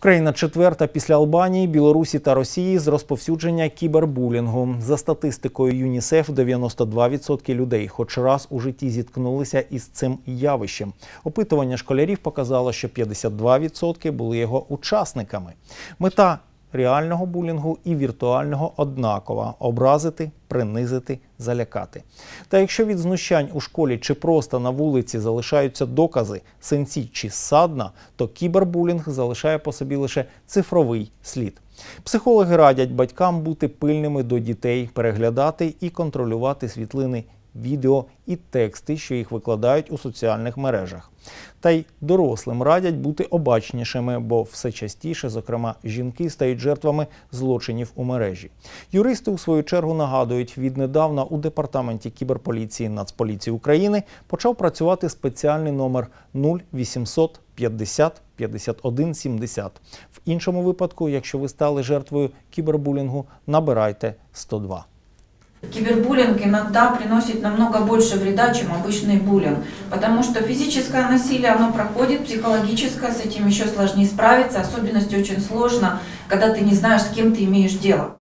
Україна четверта після Албанії, Білорусі та Росії з розповсюдження кібербулінгу. За статистикою ЮНІСЕФ, 92% людей хоч раз у житті зіткнулися із цим явищем. Опитування школярів показало, що 52% були його учасниками. Мета реального булінгу і віртуального однакова – образити, принизити, залякати. Та якщо від знущань у школі чи просто на вулиці залишаються докази, синці чи ссадна, то кібербулінг залишає по собі лише цифровий слід. Психологи радять батькам бути пильними до дітей, переглядати і контролювати світлини, відео і тексти, що їх викладають у соціальних мережах. Та й дорослим радять бути обачнішими, бо все частіше, зокрема, жінки стають жертвами злочинів у мережі. Юристи, у свою чергу, нагадують, віднедавна у Департаменті кіберполіції Нацполіції України почав працювати спеціальний номер 0800 50 51 70. В іншому випадку, якщо ви стали жертвою кібербулінгу, набирайте 102. Кибербуллинг иногда приносит намного больше вреда, чем обычный буллинг, потому что физическое насилие, оно проходит, психологическое, с этим еще сложнее справиться, особенности очень сложно, когда ты не знаешь, с кем ты имеешь дело.